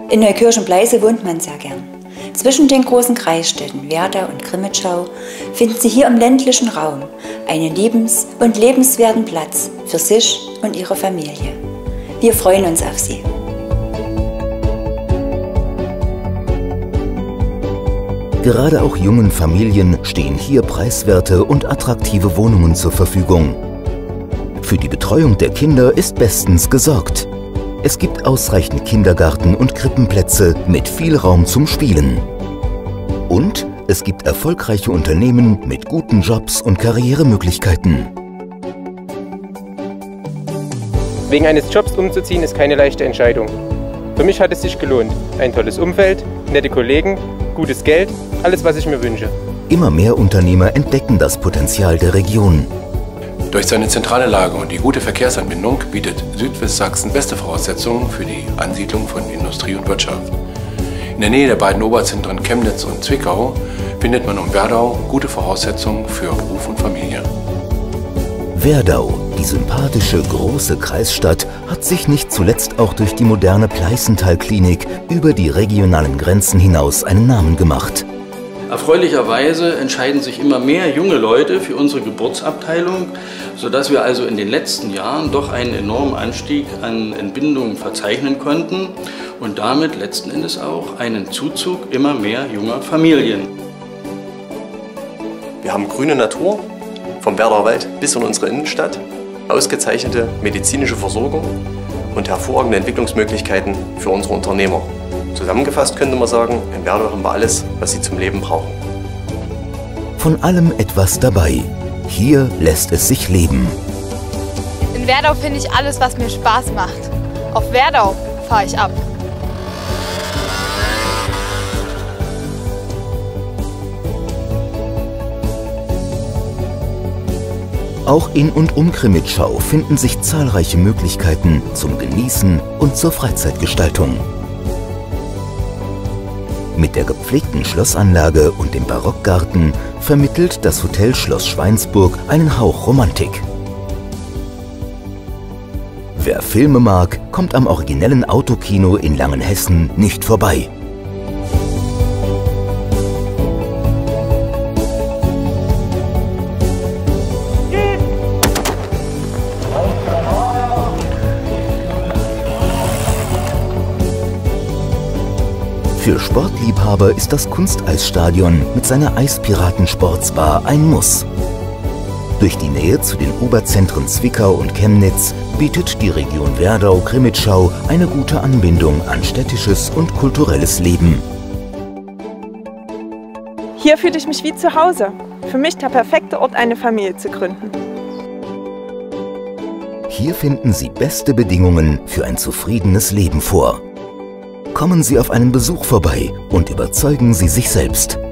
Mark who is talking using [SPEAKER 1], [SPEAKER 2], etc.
[SPEAKER 1] In Neukirchen-Bleise wohnt man sehr gern. Zwischen den großen Kreisstädten Werdau und Crimmitschau finden Sie hier im ländlichen Raum einen und lebenswerten Platz für sich und Ihre Familie. Wir freuen uns auf Sie.
[SPEAKER 2] Gerade auch jungen Familien stehen hier preiswerte und attraktive Wohnungen zur Verfügung. Für die Betreuung der Kinder ist bestens gesorgt. Es gibt ausreichend Kindergarten- und Krippenplätze mit viel Raum zum Spielen. Und es gibt erfolgreiche Unternehmen mit guten Jobs und Karrieremöglichkeiten.
[SPEAKER 3] Wegen eines Jobs umzuziehen ist keine leichte Entscheidung. Für mich hat es sich gelohnt. Ein tolles Umfeld, nette Kollegen, gutes Geld, alles was ich mir wünsche.
[SPEAKER 2] Immer mehr Unternehmer entdecken das Potenzial der Region.
[SPEAKER 4] Durch seine zentrale Lage und die gute Verkehrsanbindung bietet Südwestsachsen beste Voraussetzungen für die Ansiedlung von Industrie und Wirtschaft. In der Nähe der beiden Oberzentren Chemnitz und Zwickau findet man um Werdau gute Voraussetzungen für Beruf und Familie.
[SPEAKER 2] Werdau, die sympathische große Kreisstadt, hat sich nicht zuletzt auch durch die moderne Pleißenthal-Klinik über die regionalen Grenzen hinaus einen Namen gemacht.
[SPEAKER 5] Erfreulicherweise entscheiden sich immer mehr junge Leute für unsere Geburtsabteilung, sodass wir also in den letzten Jahren doch einen enormen Anstieg an Entbindungen verzeichnen konnten und damit letzten Endes auch einen Zuzug immer mehr junger Familien.
[SPEAKER 6] Wir haben grüne Natur, vom Werdauer Wald bis in unsere Innenstadt, ausgezeichnete medizinische Versorgung und hervorragende Entwicklungsmöglichkeiten für unsere Unternehmer. Zusammengefasst könnte man sagen, in Werdau haben wir alles, was Sie zum Leben brauchen.
[SPEAKER 2] Von allem etwas dabei. Hier lässt es sich leben.
[SPEAKER 7] In Werdau finde ich alles, was mir Spaß macht. Auf Werdau fahre ich ab.
[SPEAKER 2] Auch in und um Crimmitschau finden sich zahlreiche Möglichkeiten zum Genießen und zur Freizeitgestaltung. Mit der gepflegten Schlossanlage und dem Barockgarten vermittelt das Hotel Schloss Schweinsburg einen Hauch Romantik. Wer Filme mag, kommt am originellen Autokino in Langenhessen nicht vorbei. Für Sportliebhaber ist das Kunsteisstadion mit seiner Eispiraten-Sportsbar ein Muss. Durch die Nähe zu den Oberzentren Zwickau und Chemnitz bietet die Region Werdau-Crimmitschau eine gute Anbindung an städtisches und kulturelles Leben.
[SPEAKER 8] Hier fühle ich mich wie zu Hause. Für mich der perfekte Ort, eine Familie zu gründen.
[SPEAKER 2] Hier finden Sie beste Bedingungen für ein zufriedenes Leben vor. Kommen Sie auf einen Besuch vorbei und überzeugen Sie sich selbst.